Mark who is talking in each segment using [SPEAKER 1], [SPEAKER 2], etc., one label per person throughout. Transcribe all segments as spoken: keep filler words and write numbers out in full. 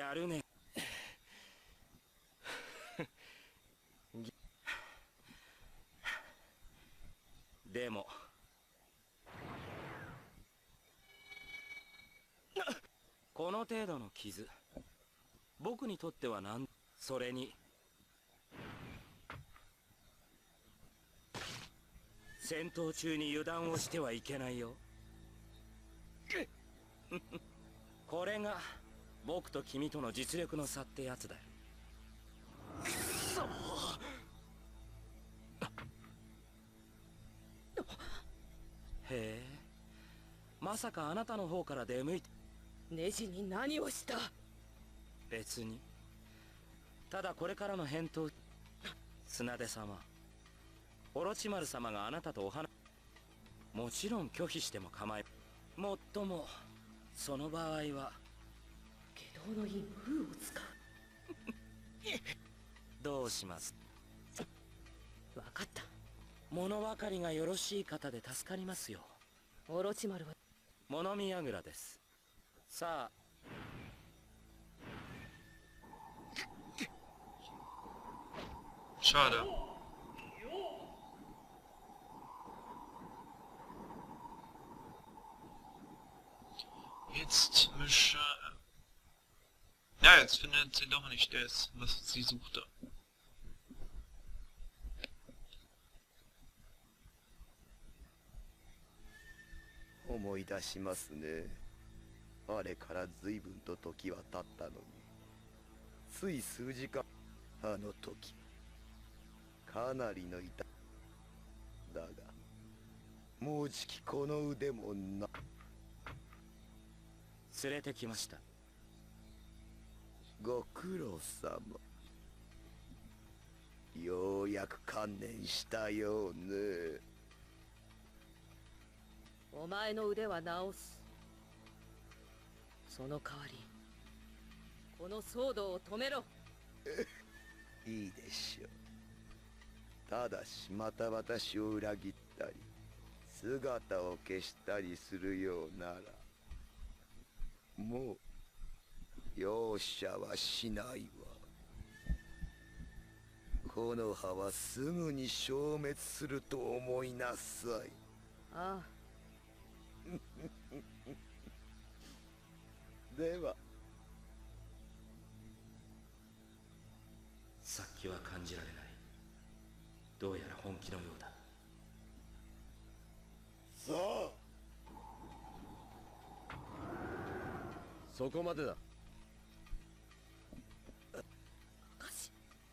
[SPEAKER 1] やるね。でもこの程度の傷、僕にとってはなん、それに戦闘中に油断をしてはいけないよ。これが僕と君との実力の差ってやつだよ。くそ。へえ、まさかあなたの方から出向いて。
[SPEAKER 2] ネジに何をした？
[SPEAKER 1] 別に。ただこれからの返答、砂出様、オロチマル様があなたとお話、もちろん拒否しても構え、もっともその場合は
[SPEAKER 2] 下道の印風を使う。
[SPEAKER 1] どうします？
[SPEAKER 2] 分かった。
[SPEAKER 1] 物分かりがよろしい方で助かりますよ。
[SPEAKER 2] オロチマルは
[SPEAKER 1] 物見櫓です。さあ、
[SPEAKER 3] Schade. Jetzt mische. Ja, jetzt findet sie doch nicht das, was sie suchte.
[SPEAKER 4] 思い出しますね。あれから随分と時は経ったのに、つい数時間、あの時かなりの痛だが、もうじきこの腕もな。
[SPEAKER 1] 連れてきました。
[SPEAKER 4] ご苦労様。ようやく観念したようね。
[SPEAKER 2] お前の腕は治す。その代わりこの騒動を止めろ。
[SPEAKER 4] いいでしょう。ただしまた私を裏切ったり姿を消したりするようならもう容赦はしないわ。この葉はすぐに消滅すると思いなさい。
[SPEAKER 2] ああ。
[SPEAKER 4] では
[SPEAKER 1] さっきは感じられない。どうやら本気のようだ。
[SPEAKER 4] さあ、
[SPEAKER 5] そこまでだ。
[SPEAKER 2] かし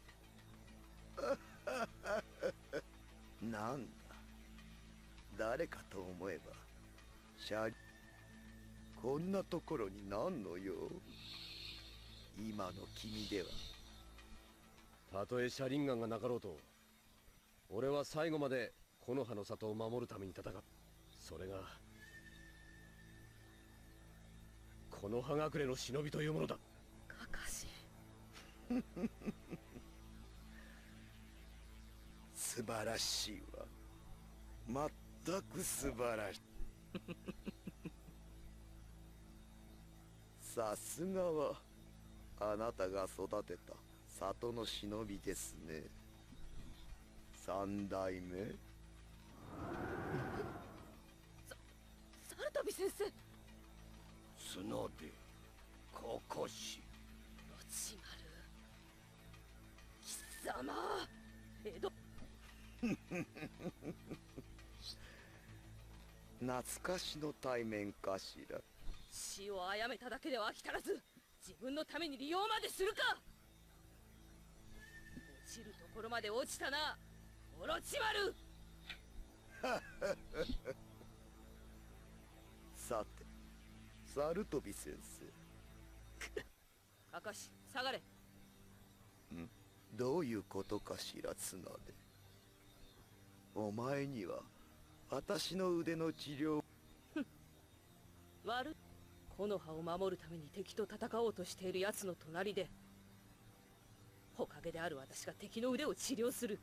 [SPEAKER 4] なんだ、誰かと思えばシャリ、こんなところに何の用？今の君では。
[SPEAKER 5] たとえシャリンガンがなかろうと、俺は最後まで木の葉の里を守るために戦う。それがこの葉隠れの忍びというものだ。
[SPEAKER 2] カカシ。
[SPEAKER 4] 素晴らしいわ。まったく素晴らしい。さすがはあなたが育てた里の忍びですね。三代目。
[SPEAKER 2] ササルタビ先生。
[SPEAKER 4] 角でここし
[SPEAKER 2] ロチマル貴様。江戸
[SPEAKER 4] 懐かしの対面かしら。
[SPEAKER 2] 死を殺めただけでは飽き足らず、自分のために利用までするか。落ちるところまで落ちたな、オロチマル。
[SPEAKER 4] さて、サルトビ先生。
[SPEAKER 2] カカシ、下がれ。
[SPEAKER 4] ん？どういうことかしら、綱で。お前には私の腕の治療。
[SPEAKER 2] 悪い。木の葉を守るために敵と戦おうとしている奴の隣で、おかげである私が敵の腕を治療する。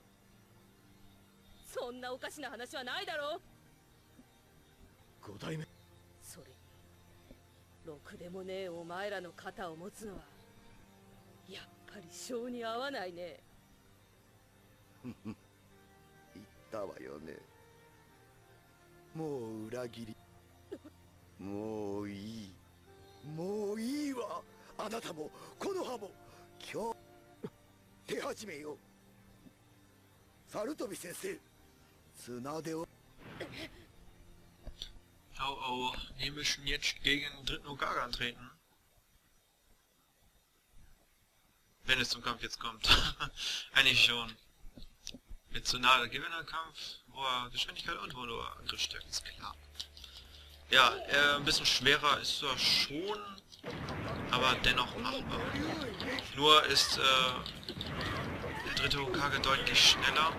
[SPEAKER 2] そんなおかしな話はないだろう。
[SPEAKER 5] 五代目。
[SPEAKER 2] それにろくでもねえお前らの肩を持つのはやっぱり性に合わないね。
[SPEAKER 4] 言ったわよね。もう裏切り。もういい。もういいわ。あなたも木の葉も今日手始めよう。サルトビ先生、綱手を。
[SPEAKER 3] Oh oh, wir müssen jetzt gegen den dritten Hokage antreten. Wenn es zum Kampf jetzt kommt. Eigentlich schon. Mit Tsunade Gewinnerkampf, hoher Geschwindigkeit und hoher Angriffsstärke, ist klar. Ja, äh, ein bisschen schwerer ist er schon, aber dennoch machbar. Nur ist äh, der dritte Hokage deutlich schneller.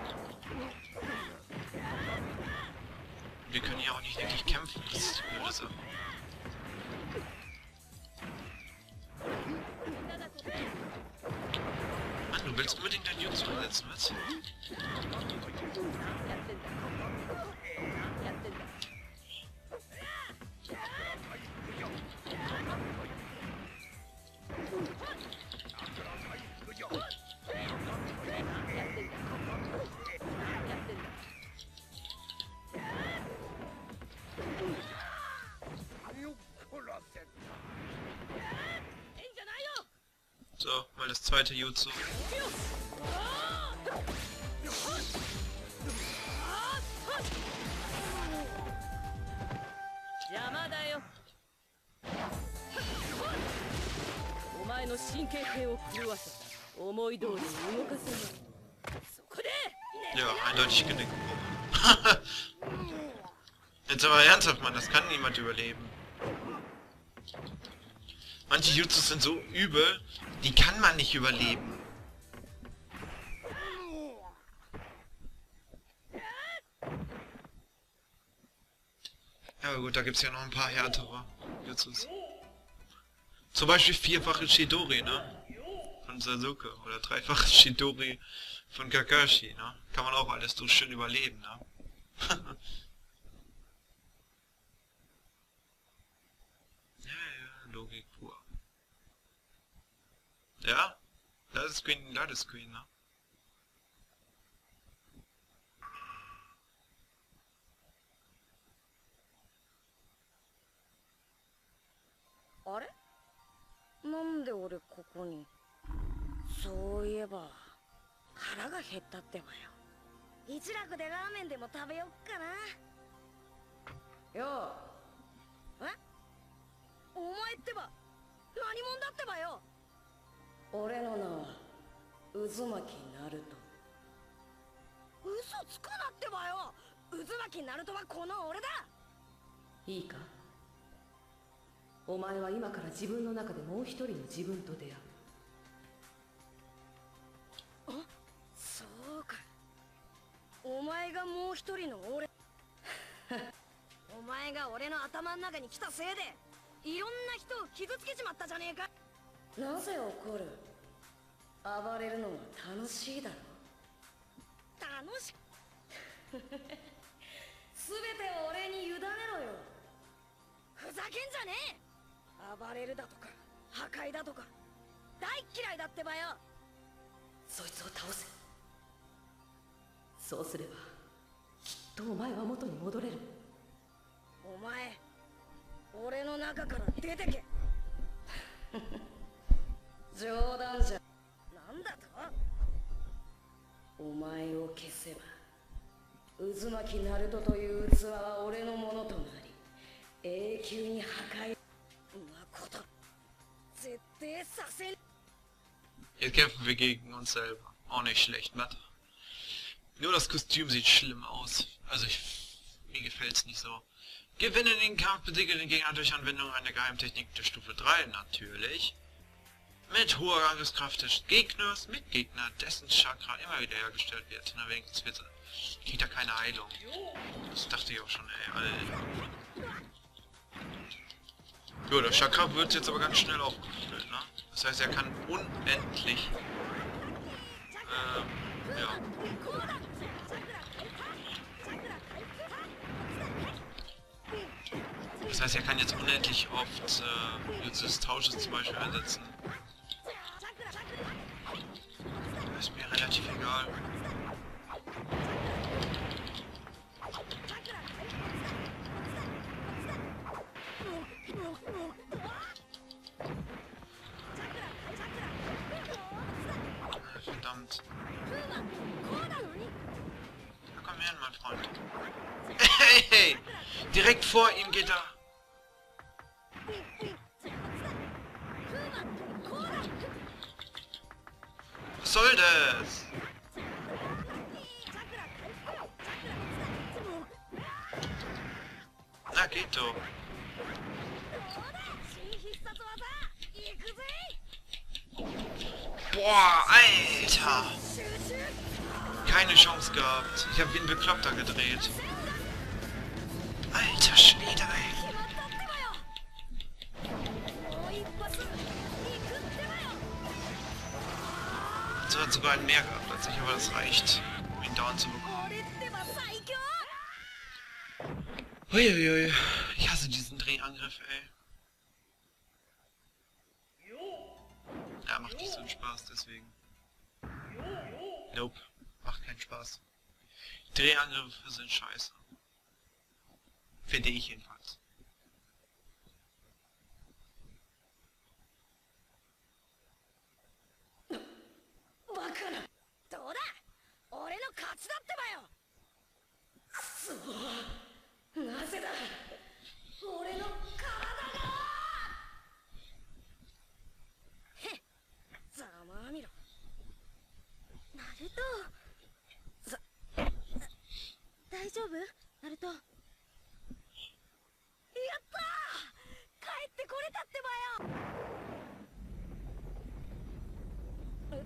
[SPEAKER 3] Wir können hier auch nicht wirklich kämpfen, das ist die blöde Sache. Mann, du willst unbedingt dein Jutsu einsetzen, was?
[SPEAKER 2] やってんだ。やってんだ。
[SPEAKER 3] So, mal das zweite Jutsu.
[SPEAKER 2] 邪魔だよ。お前の神経系を狂わせ思い通りに動かせない。そこで
[SPEAKER 3] Ja, eindeutig Genick. Jetzt aber ernsthaft, Mann, das kann niemand überleben. Manche Jutsus sind so übel, die kann man nicht überleben. Ja, aber gut, da gibt es ja noch ein paar härtere Jutsus. Zum Beispiel vierfache Chidori, ne? Von Sasuke. Oder dreifache Chidori von Kakashi, ne? Kann man auch alles so schön überleben, ne? Ja, ja, Logik pur. Ja? Das ist Queen, das ist Queen, ne?
[SPEAKER 6] あれなんで俺ここに。そういえば腹が減ったってばよ。一楽でラーメンでも食べよっかな。
[SPEAKER 2] よ
[SPEAKER 6] えお前ってば何者だってばよ。
[SPEAKER 2] 俺の名は渦巻ナルト。
[SPEAKER 6] 嘘つくなってばよ。渦巻ナルトはこの俺だ。
[SPEAKER 2] いいか、お前は今から自分の中でもう一人の自分と出会う。
[SPEAKER 6] あ、そうか。お前がもう一人の俺。お前が俺の頭の中に来たせいでいろんな人を傷つけちまったじゃねえか。
[SPEAKER 2] なぜ怒る？暴れるのが楽しいだろ。
[SPEAKER 6] 楽しく全てを俺に委ねろよ。ふざけんじゃねえ。暴れるだとか破壊だとか大嫌いだってばよ。
[SPEAKER 2] そいつを倒せ。そうすればきっとお前は元に戻れる。
[SPEAKER 6] お前俺の中から出てけ。
[SPEAKER 2] 冗談じゃ。
[SPEAKER 6] なんだと。
[SPEAKER 2] お前を消せば渦巻ナルトという器は俺のものとなり永久に破壊。
[SPEAKER 6] なこと絶対させん。
[SPEAKER 3] Jetzt kämpfen wir gegen uns selber. Auch nicht schlecht, Matt. Nur das Kostüm sieht schlimm aus. Also ich, mir gefällt's nicht so. Gewinne den Kampf, besiege den Gegner durch Anwendung einer Geheimtechnik der Stufe drei natürlich. Mit hoher Angriffskraft des Gegners, mit Gegner, dessen Chakra immer wieder hergestellt wird. Na wenigstens wird kriegt er keine Heilung. Das dachte ich auch schon, ey, Alter. Ja, der Chakra wird jetzt aber ganz schnell aufgefüllt, ne? Das heißt, er kann unendlich ähm, ja. Was Das heißt, er kann jetzt unendlich oft äh, Jutsu des Tausches zum Beispiel einsetzen. Das ist mir relativ egal. Verdammt. Na komm her, mein Freund. Hey, hey! Direkt vor ihm geht er. Was soll das? Na, geht doch. Boah, Alter! Keine Chance gehabt. Ich habe wie ein Bekloppter gedreht. Alter Schwede, ey. So hat sogar einen mehr gehabt als ich, aber das reicht, um ihn down zu bekommen. Uiuiui. Ich hasse diesen Drehangriff, ey. Ja, macht nicht so einen Spaß, deswegen. Nope. Macht keinen Spaß. Drehangriffe sind scheiße. Finde ich jedenfalls.
[SPEAKER 6] 大丈夫ナルト。やったー、帰ってこれたってばよ。え、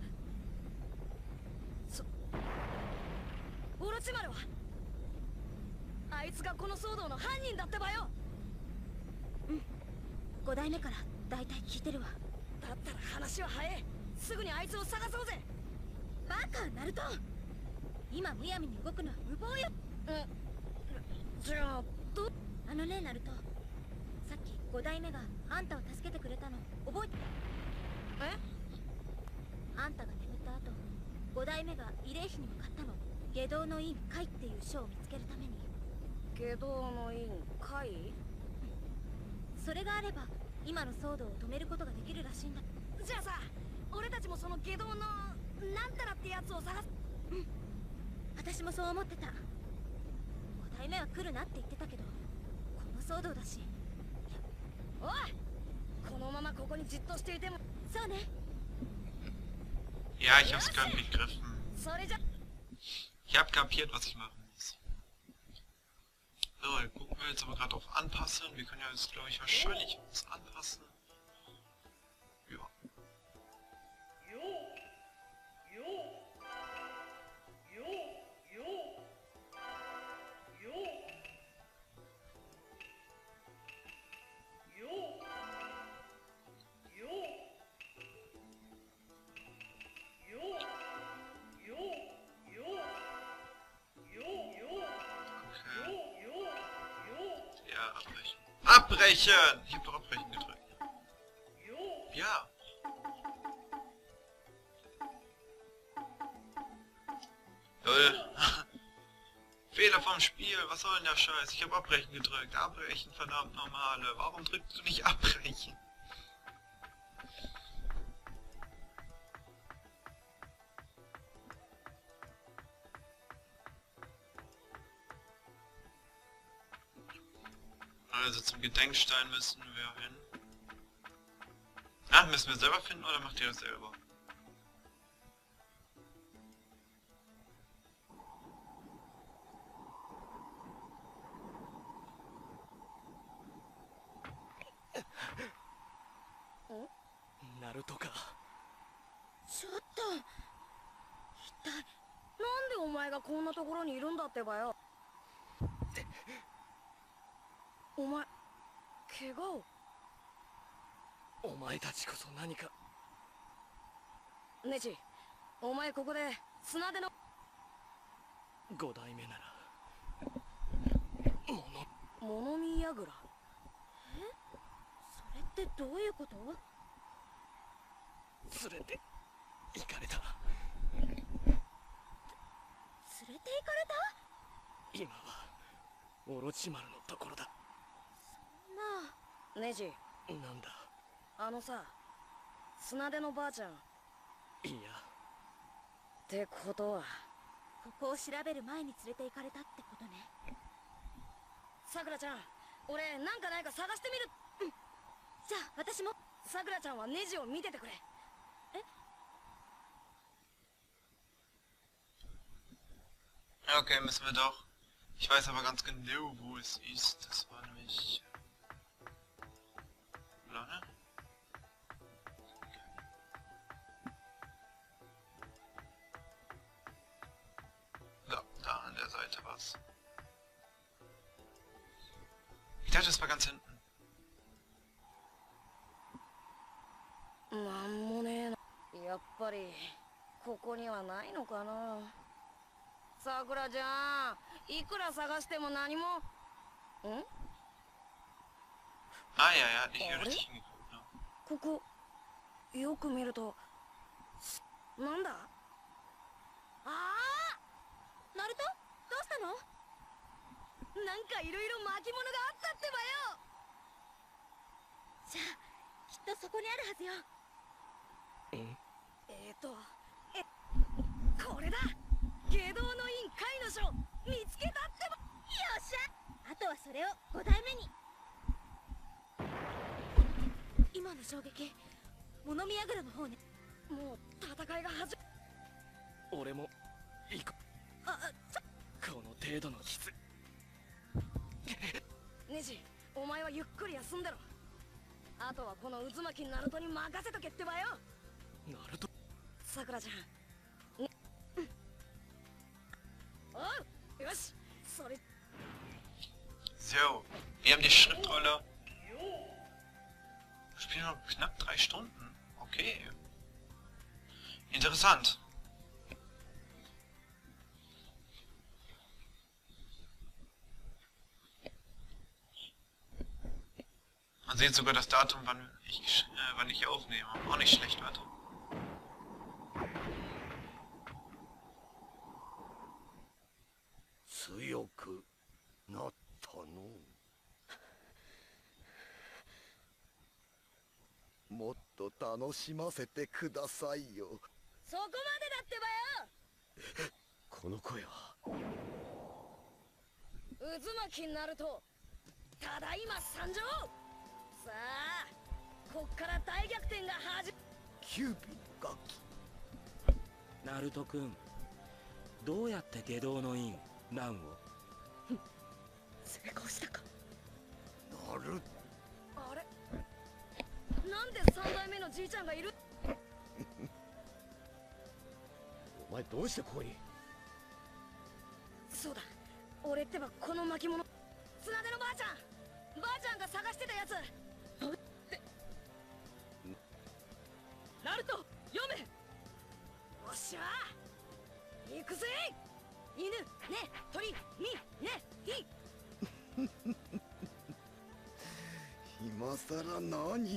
[SPEAKER 6] そオロチマルはあいつがこの騒動の犯人だってばよ。うん、ご代目から大体聞いてるわ。だったら話は早い。すぐにあいつを探そうぜ。バカナルト、今むやみに動くのは無謀よ。え、じゃあどあのねナルト、さっきご代目があんたを助けてくれたの覚えて。え、あんたが眠った後、ご代目が慰霊碑に向かったの。下道の院会っていう書を見つけるために。下道の院会？それがあれば今の騒動を止めることができるらしいんだ。じゃあさ、俺たちもその下道のなんたらってやつを探す。うん、私もそう思ってた。ご代目は来るなって言ってたけど、この騒動だし。おい、このままここにじっとしていても。そうね。
[SPEAKER 3] Ja, ich hab's gerade begriffen.
[SPEAKER 6] それじゃ
[SPEAKER 3] Ich hab kapiert, was ich machen muss. So, dann gucken wir jetzt aber gerade auf Anpassen. Wir können ja jetzt, glaube ich, wahrscheinlich uns anpassen. Ja. Abbrechen! Ich hab doch Abbrechen gedrückt. Ja. Leute. Fehler vom Spiel. Was soll denn der Scheiß? Ich hab Abbrechen gedrückt. Abbrechen, verdammt normale. Warum drückst du nicht Abbrechen? Also zum Gedenkstein müssen wir hin. Ah, müssen wir selber finden oder macht ihr das selber?
[SPEAKER 1] Naruto か。
[SPEAKER 6] ちょっと一体なんでお前がこんなところにいるんだってばよ。お前怪我を。
[SPEAKER 1] お前たちこそ何か。
[SPEAKER 6] ネチ、お前ここで砂での
[SPEAKER 1] 五代目なら
[SPEAKER 6] 物見櫓。 ってどういうこと？
[SPEAKER 1] 連れて行かれた。
[SPEAKER 6] 連れて行かれた？
[SPEAKER 1] 今はオロチマルのところだ。
[SPEAKER 6] なあネジ、
[SPEAKER 1] なんだ。
[SPEAKER 6] あのさ、砂出のばあちゃん。
[SPEAKER 1] いや、
[SPEAKER 6] ってことは
[SPEAKER 7] ここを調べる前に連れて行かれたってことね。
[SPEAKER 6] さくらちゃん、俺なんかないか探してみる。
[SPEAKER 7] うん、じゃあ私も。
[SPEAKER 6] さくらちゃんはネジを見ててくれ。え
[SPEAKER 3] Ja, okay, müssen wir doch. Ich weiß aber ganz genau, wo es ist. Das war nämlich... Oder, ne? So, da an der Seite war's. Ich dachte, das war ganz hinten.
[SPEAKER 6] なんもねえな。やっぱりここにはないのかな。さくらちゃん、いくら探しても何も。ん
[SPEAKER 3] Ah ja, ja, hat nicht hier richtig hingeguckt, ne?
[SPEAKER 6] ここよく見るとなんだ。ああ、
[SPEAKER 7] ナルト、どうしたの？
[SPEAKER 6] なんかいろいろ巻物があったってばよ。
[SPEAKER 7] じゃあきっとそこにあるはずよ。
[SPEAKER 6] えーとえこれだ。下道の院会の書見つけたってば。
[SPEAKER 7] よっしゃ、あとはそれをご代目に。今の衝撃、物見櫓の方ね。
[SPEAKER 6] もう戦いが始ま。
[SPEAKER 1] 俺も行こ
[SPEAKER 7] あ、あ、ちょ
[SPEAKER 1] う。この程度の傷。
[SPEAKER 6] ネジ、お前はゆっくり休んでろ。あとはこの渦巻きナルトに任せとけってばよ。
[SPEAKER 1] ナルト。
[SPEAKER 6] さくらちゃん、ね、うん、おう、よし、それ。
[SPEAKER 3] So, wir haben die Schriftrolle. Wir spielen noch knapp drei Stunden. Okay. Interessant. Man sieht sogar das Datum, wann ich, äh, wann ich aufnehme. Auch nicht schlecht, warte.
[SPEAKER 4] Tsuyoku natta no. もっと楽しませてくださいよ。
[SPEAKER 6] そこまでだってばよ。
[SPEAKER 5] この声は。
[SPEAKER 6] 渦巻きナルト、ただいま参上。さあ、こっから大逆転が始ま。
[SPEAKER 4] キューピの楽器。
[SPEAKER 1] ナルト君、どうやって下道の院ナンを。
[SPEAKER 2] 成功したか。
[SPEAKER 4] なる。
[SPEAKER 6] あれ、なんで三代目のじいちゃんがいる。
[SPEAKER 5] お前どうしてここに？
[SPEAKER 6] そうだ、俺ってばこの巻物。砂出のばあちゃん、ばあちゃんが探してたやつ。
[SPEAKER 2] ナルト、読め。
[SPEAKER 6] よっしゃー、行くぜ。犬、ね、鳥、み、ね、い。
[SPEAKER 4] 今さら何を。
[SPEAKER 6] 虎、立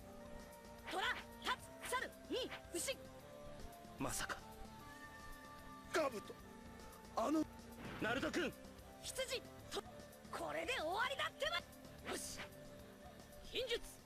[SPEAKER 6] つ、猿、み、牛。
[SPEAKER 1] まさか
[SPEAKER 4] カブト、あの
[SPEAKER 1] ナルト君。
[SPEAKER 6] 羊、と、これで終わりだってば。
[SPEAKER 2] よし、禁術